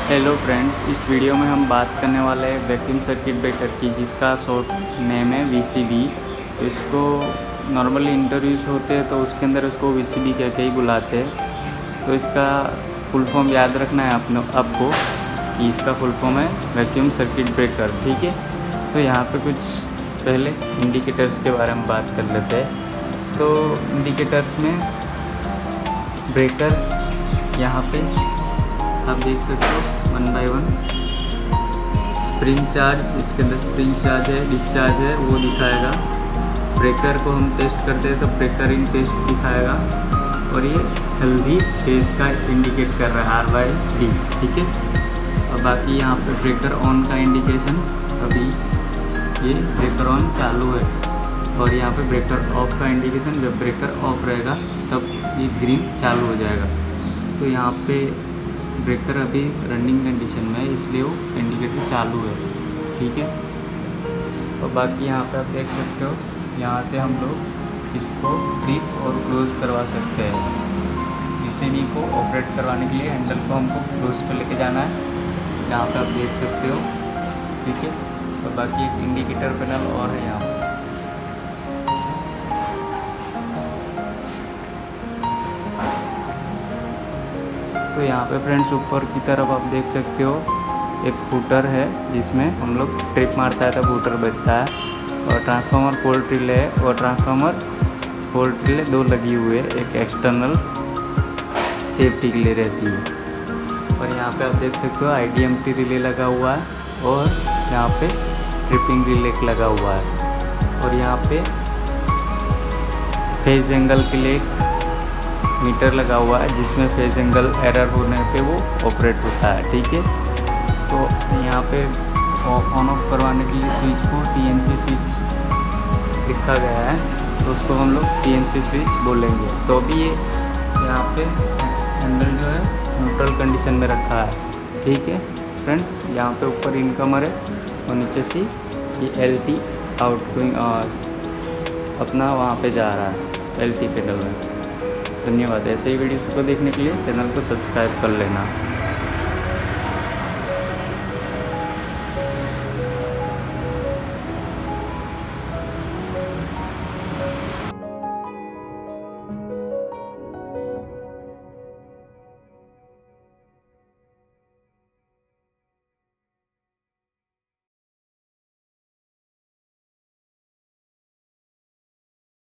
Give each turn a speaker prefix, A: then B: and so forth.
A: Hello friends, इस video में हम बात करने वाले हैं वैक्यूम सर्किट ब्रेकर की, जिसका शॉर्ट नेम है वीसीबी। तो इसको नॉर्मली इंट्रोड्यूस होते हैं तो उसके अंदर उसको वीसीबी कह के ही बुलाते हैं। तो इसका फुल फॉर्म याद रखना है आपको कि इसका फुल फॉर्म है वैक्यूम सर्किट ब्रेकर। ठीक है, तो यहाँ पे कुछ पहले इंडिकेटर्स के बारे में बात कर लेते हैं। तो इंडिकेटर्स में ब्रेकर यहाँ पे आप देख सकते हो 1 बाय 1 स्प्रिंग चार्ज, इसके अंदर स्प्रिंग चार्ज है, डिस्चार्ज है, वो दिखाएगा। ब्रेकर को हम टेस्ट करते हैं तो ब्रेकर इन टेस्ट दिखाएगा और ये हेल्दी फेज का इंडिकेट कर रहा है R/D। ठीक है, और बाकी यहाँ पे ब्रेकर ऑन का इंडिकेशन, अभी ये ब्रेकर ऑन चालू है, और यहाँ पे ब्रेकर ऑफ का इंडिकेशन, जब ब्रेकर ऑफ रहेगा तब ये ग्रीन चालू हो जाएगा। तो यहाँ पे ब्रेकर अभी रनिंग कंडीशन में है, इसलिए वो इंडिकेटर चालू है। ठीक है, और बाकी यहाँ पे आप देख सकते हो, यहाँ से हम लोग इसको ट्रिप और क्लोज करवा सकते हैं। वीसीबी को ऑपरेट करवाने के लिए हैंडल को हमको क्लोज पे लेके जाना है, यहाँ पे आप देख सकते हो। ठीक है, और बाकी एक इंडिकेटर पैनल और है यहाँ पे। तो यहाँ पे फ्रेंड्स ऊपर की तरफ आप देख सकते हो एक फूटर है, जिसमें हम लोग ट्रिप मारता है तो फूटर बजता है। और ट्रांसफार्मर फोल्ट रिले है, और ट्रांसफार्मर फोल्ट रिले 2 लगी हुई है, एक एक्सटर्नल सेफ्टी के लिए रहती है। और यहाँ पे आप देख सकते हो IDMT रिले लगा हुआ है, और यहाँ पे ट्रिपिंग रिले लगा हुआ है। और यहाँ पे फेज एंगल के लिए मीटर लगा हुआ है, जिसमें फेज एंगल एरर होने पे वो ऑपरेट होता है। ठीक है, तो यहाँ पे ऑन ऑफ करवाने के लिए स्विच को TNC स्विच लिखा गया है, तो उसको हम लोग TNC स्विच बोलेंगे। तो अभी ये यहाँ पे हैंडल जो है न्यूट्रल कंडीशन में रखा है। ठीक है फ्रेंड्स, यहाँ पे ऊपर इनकमर है और नीचे से ये LT आउटगोइंग अपना वहाँ पे जा रहा है LT पेडल में। धन्यवाद। ऐसे ही वीडियोस को देखने के लिए चैनल को सब्सक्राइब कर लेना।